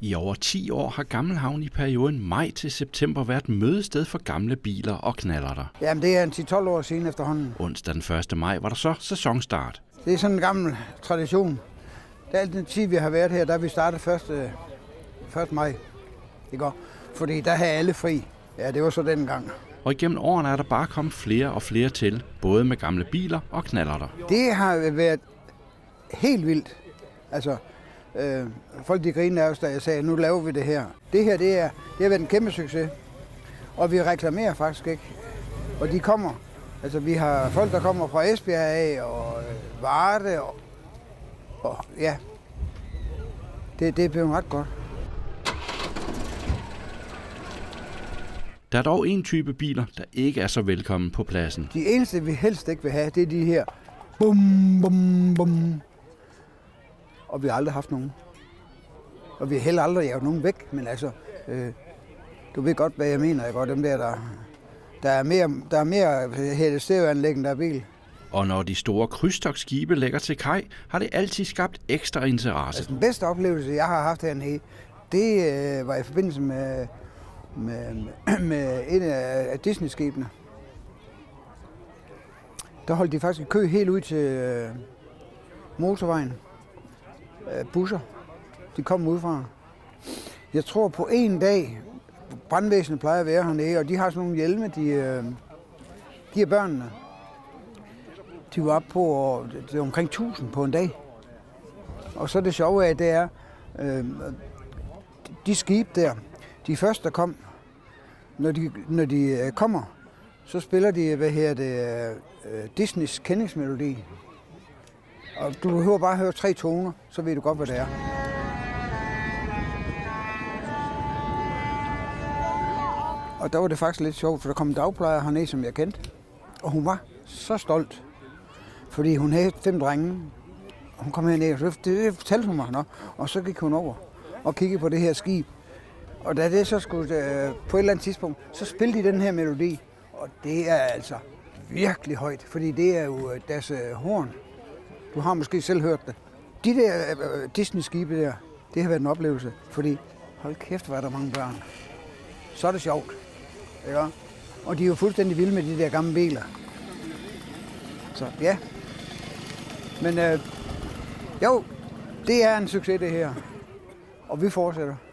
I over 10 år har Gammelhavn i perioden maj til september været mødested for gamle biler og knallerter. Jamen, det er en 10-12 år siden efterhånden. Onsdag den 1. maj var der så sæsonstart. Det er sådan en gammel tradition. Det er alt den tid, vi har været her, der vi startet 1. maj. Det går. Fordi der havde alle fri. Ja, det var så den gang. Og igennem årene er der bare kommet flere og flere til, både med gamle biler og knallerter. Det har været helt vildt. Altså, folk de griner af os, da jeg sagde, nu laver vi det her. Det her, det har været en kæmpe succes. Og vi reklamerer faktisk ikke. Og de kommer. Altså, vi har folk, der kommer fra Esbjerg af, og Varde, og ja. Det er blevet ret godt. Der er dog en type biler, der ikke er så velkommen på pladsen. De eneste, vi helst ikke vil have, det er de her bum, bum, bum. Og vi har aldrig haft nogen. Og vi har heller aldrig jaget nogen væk, men altså, du ved godt, hvad jeg mener. Jeg godt, dem der er mere stereoanlæg, end der er bil. Og når de store krydstogtskibe lægger til kaj, har det altid skabt ekstra interesse. Altså, den bedste oplevelse, jeg har haft hernede, det var i forbindelse med en af Disney-skibene. Der holdt de faktisk i kø helt ud til motorvejen. Busser. De kom udefra. Jeg tror på en dag, brandvæsenet plejer at være hernede, og de har sådan nogle hjelme, de giver børnene. De var oppe på det omkring 1000 på en dag. Og så det sjove af, det er, de skibe der, de første, der kom, når de kommer, så spiller de, Disneys kendingsmelodi. Og du behøver bare høre 3 toner, så ved du godt, hvad det er. Og der var det faktisk lidt sjovt, for der kom en dagplejer hernede, som jeg kendte. Og hun var så stolt, fordi hun havde 5 drenge. Og hun kom herned, og det fortalte hun mig. Og så gik hun over og kiggede på det her skib. Og da det så skulle på et eller andet tidspunkt, så spillede de den her melodi. Og det er altså virkelig højt, fordi det er jo deres horn. Du har måske selv hørt det. De der Disney-skibe der, det har været en oplevelse, fordi hold kæft, hvor er der mange børn. Så er det sjovt. Ja. Og de er jo fuldstændig vilde med de der gamle biler. Så ja. Men jo, det er en succes det her. Og vi fortsætter.